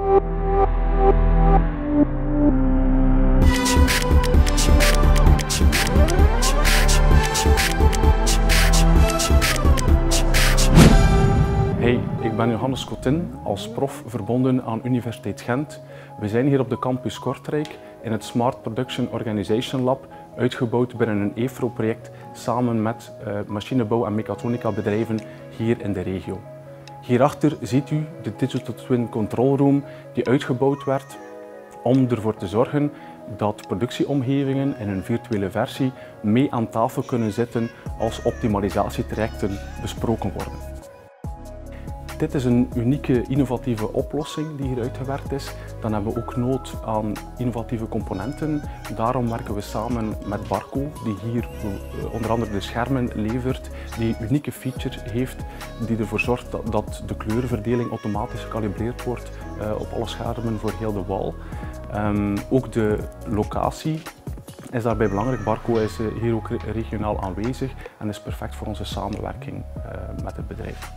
Hey, ik ben Johannes Cotin, als prof verbonden aan Universiteit Gent. We zijn hier op de campus Kortrijk in het Smart Production Organization Lab, uitgebouwd binnen een EFRO-project samen met machinebouw- en mechatronica bedrijven hier in de regio. Hierachter ziet u de Digital Twin Control Room die uitgebouwd werd om ervoor te zorgen dat productieomgevingen in een virtuele versie mee aan tafel kunnen zitten als optimalisatietrajecten besproken worden. Dit is een unieke, innovatieve oplossing die hier uitgewerkt is. Dan hebben we ook nood aan innovatieve componenten. Daarom werken we samen met Barco, die hier onder andere de schermen levert, die een unieke feature heeft, die ervoor zorgt dat de kleurenverdeling automatisch gecalibreerd wordt op alle schermen voor heel de wal. Ook de locatie is daarbij belangrijk. Barco is hier ook regionaal aanwezig en is perfect voor onze samenwerking met het bedrijf.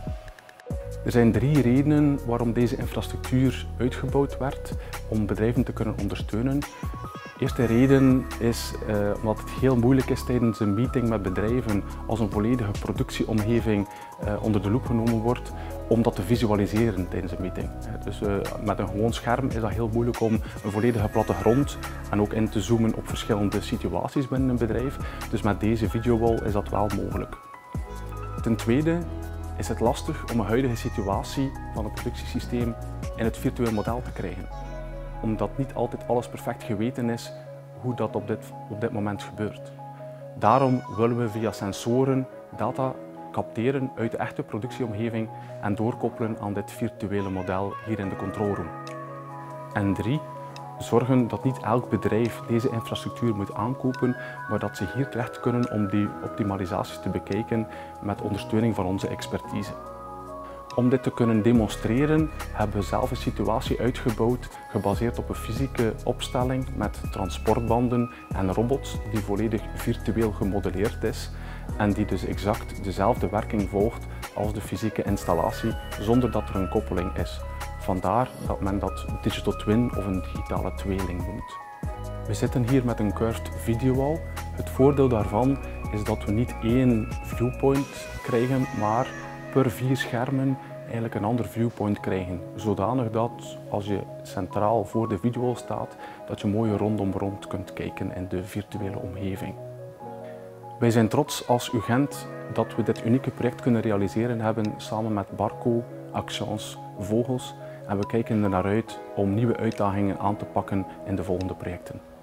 Er zijn 3 redenen waarom deze infrastructuur uitgebouwd werd om bedrijven te kunnen ondersteunen. De eerste reden is omdat het heel moeilijk is tijdens een meeting met bedrijven als een volledige productieomgeving onder de loep genomen wordt om dat te visualiseren tijdens een meeting. Dus met een gewoon scherm is dat heel moeilijk om een volledige plattegrond en ook in te zoomen op verschillende situaties binnen een bedrijf. Dus met deze videowall is dat wel mogelijk. Ten tweede is het lastig om een huidige situatie van een productiesysteem in het virtueel model te krijgen. Omdat niet altijd alles perfect geweten is hoe dat op dit moment gebeurt. Daarom willen we via sensoren data capteren uit de echte productieomgeving en doorkoppelen aan dit virtuele model hier in de control room. En 3, zorgen dat niet elk bedrijf deze infrastructuur moet aankopen, maar dat ze hier terecht kunnen om die optimalisaties te bekijken met ondersteuning van onze expertise. Om dit te kunnen demonstreren hebben we zelf een situatie uitgebouwd gebaseerd op een fysieke opstelling met transportbanden en robots die volledig virtueel gemodelleerd is en die dus exact dezelfde werking volgt als de fysieke installatie zonder dat er een koppeling is. Vandaar dat men dat digital twin of een digitale tweeling noemt. We zitten hier met een curved videowall. Het voordeel daarvan is dat we niet één viewpoint krijgen, maar per 4 schermen eigenlijk een ander viewpoint krijgen. Zodanig dat als je centraal voor de videowall staat, dat je mooi rondom kunt kijken in de virtuele omgeving. Wij zijn trots als UGent dat we dit unieke project kunnen realiseren hebben samen met Barco, Actions, Vogels. En we kijken er naar uit om nieuwe uitdagingen aan te pakken in de volgende projecten.